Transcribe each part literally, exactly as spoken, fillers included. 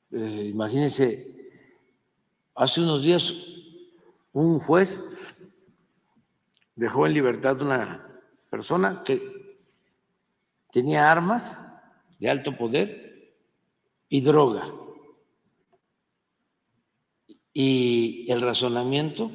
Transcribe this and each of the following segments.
Eh, imagínense, hace unos días un juez dejó en libertad a una persona que tenía armas de alto poder y droga. Y el razonamiento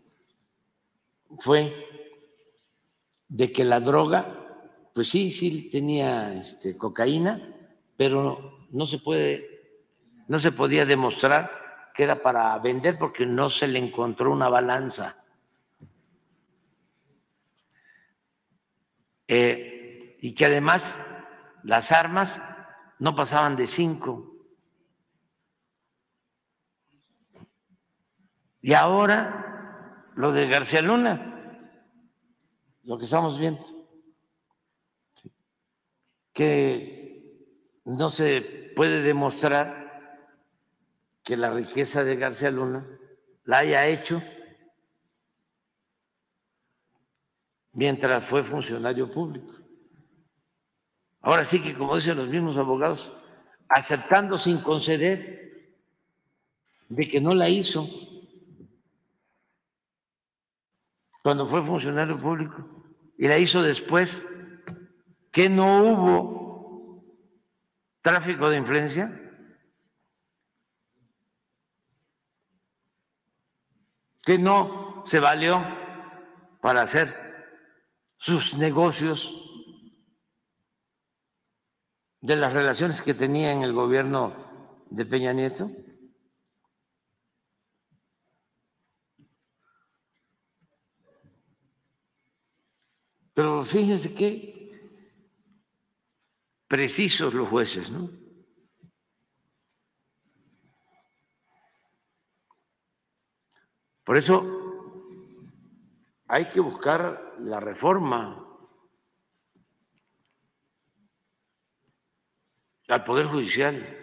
fue de que la droga, pues sí, sí tenía este, cocaína, pero no se puede, no se podía demostrar que era para vender porque no se le encontró una balanza. Eh, y que además las armas no pasaban de cinco. Y ahora lo de García Luna, lo que estamos viendo, que no se puede demostrar que la riqueza de García Luna la haya hecho mientras fue funcionario público. Ahora sí que, como dicen los mismos abogados, aceptando sin conceder de que no la hizo cuando fue funcionario público y la hizo después, que no hubo tráfico de influencia, que no se valió para hacer sus negocios de las relaciones que tenía en el gobierno de Peña Nieto. Pero fíjense qué precisos los jueces, ¿no? Por eso hay que buscar la reforma al Poder Judicial,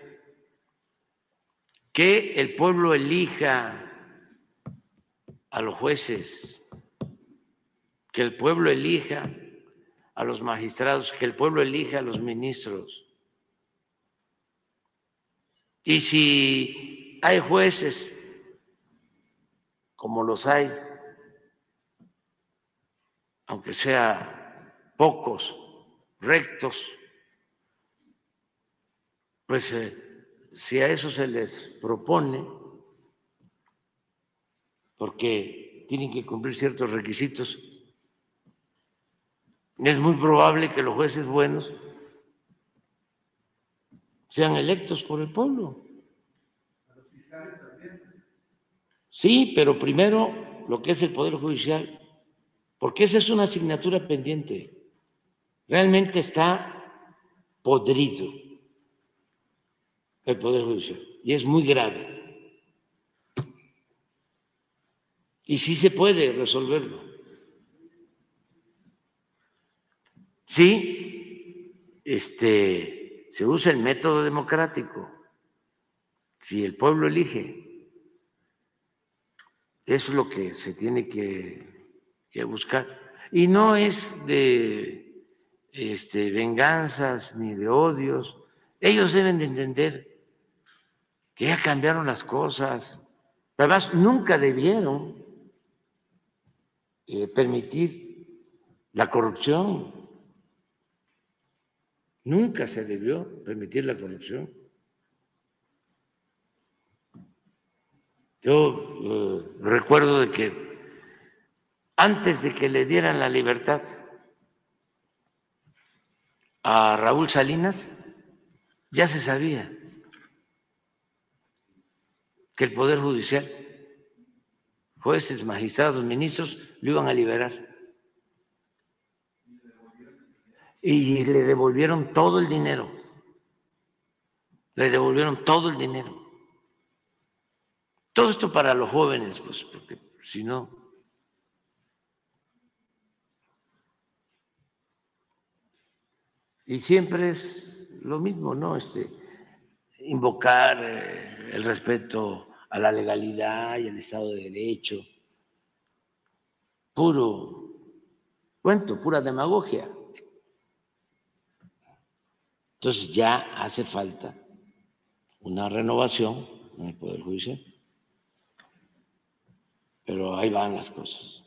que el pueblo elija a los jueces, que el pueblo elija a los magistrados, que el pueblo elija a los ministros. Y si hay jueces, como los hay, aunque sea pocos, rectos, pues eh, si a eso se les propone, porque tienen que cumplir ciertos requisitos, es muy probable que los jueces buenos sean electos por el pueblo. Sí, pero primero lo que es el Poder Judicial, porque esa es una asignatura pendiente. Realmente está podrido el Poder Judicial y es muy grave. Y sí se puede resolverlo. Sí, este, se usa el método democrático. Si el pueblo elige, eso es lo que se tiene que, que buscar. Y no es de este, venganzas ni de odios. Ellos deben de entender que ya cambiaron las cosas. Además, nunca debieron eh, permitir la corrupción. Nunca se debió permitir la corrupción. Yo eh, recuerdo de que antes de que le dieran la libertad a Raúl Salinas, ya se sabía que el Poder Judicial, jueces, magistrados, ministros, lo iban a liberar. Y le devolvieron todo el dinero. Le devolvieron todo el dinero. Todo esto para los jóvenes, pues, porque si no. Y siempre es lo mismo, ¿no? Este, invocar eh, el respeto a la legalidad y al Estado de Derecho. Puro cuento, pura demagogia. Entonces ya hace falta una renovación en el Poder Judicial. Pero ahí van las cosas.